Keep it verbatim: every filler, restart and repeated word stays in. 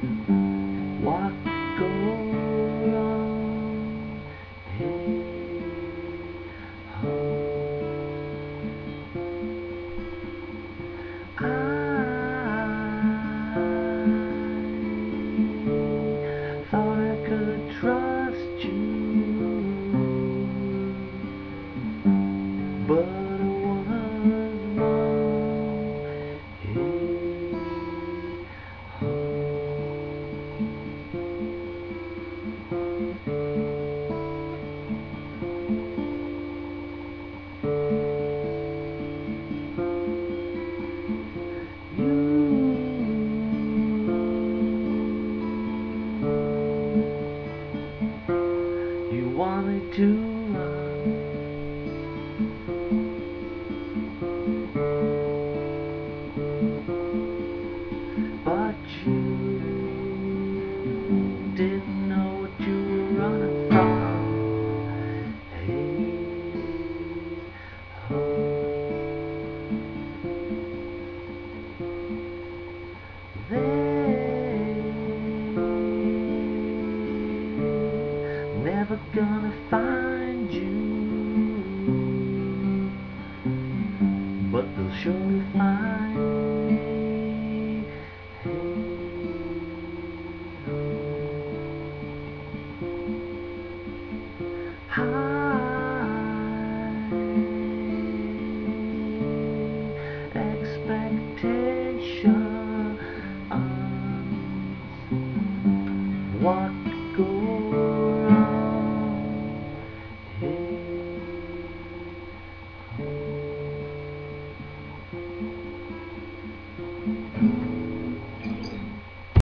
What go wrong? Hey, ho. I thought I could trust you, but I was wrong. Hey, ho. You wanted to run, but you didn't know what you were running from. Hey, ho. They're never gonna find you, but they'll surely find me. Hey, high expectations. What